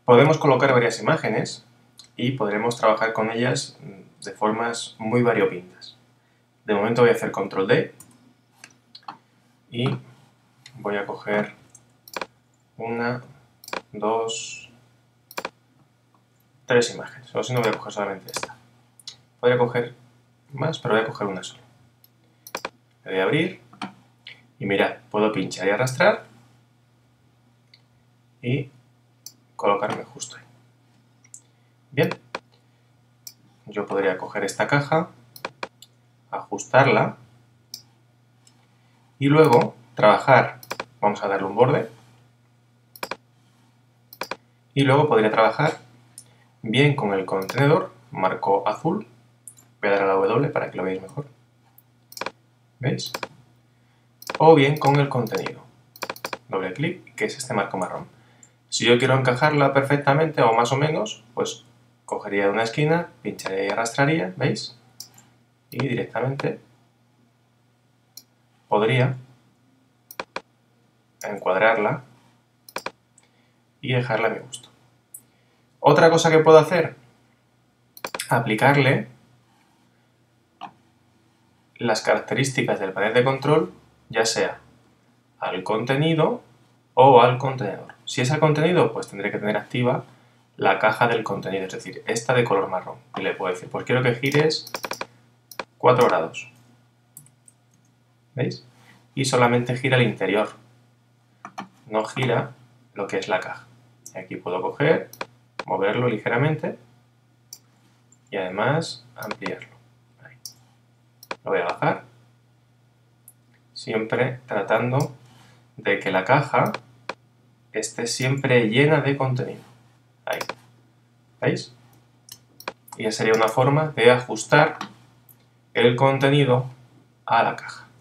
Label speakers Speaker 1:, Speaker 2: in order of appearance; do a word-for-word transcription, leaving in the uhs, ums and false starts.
Speaker 1: Podemos colocar varias imágenes y podremos trabajar con ellas de formas muy variopintas. De momento voy a hacer control D y voy a coger una, dos, tres imágenes, o si no voy a coger solamente esta. Podría coger más, pero voy a coger una sola. Le voy a abrir y mirad, puedo pinchar y arrastrar y colocarme justo ahí. Bien, yo podría coger esta caja, ajustarla y luego trabajar, vamos a darle un borde, y luego podría trabajar bien con el contenedor, marco azul, voy a dar a la W para que lo veáis mejor, ¿veis? O bien con el contenido, doble clic, que es este marco marrón. Si yo quiero encajarla perfectamente o más o menos, pues cogería una esquina, pincharía y arrastraría, ¿veis? Y directamente podría encuadrarla y dejarla a mi gusto. Otra cosa que puedo hacer, aplicarle las características del panel de control, ya sea al contenido o al contenedor. Si es al contenido, pues tendré que tener activa la caja del contenido, es decir, esta de color marrón. Y le puedo decir, pues quiero que gires cuatro grados. ¿Veis? Y solamente gira el interior, no gira lo que es la caja. Y aquí puedo coger, moverlo ligeramente y además ampliarlo. Ahí. Lo voy a bajar, siempre tratando de que la caja esté siempre llena de contenido. Ahí. ¿Veis? Y esa sería una forma de ajustar el contenido a la caja.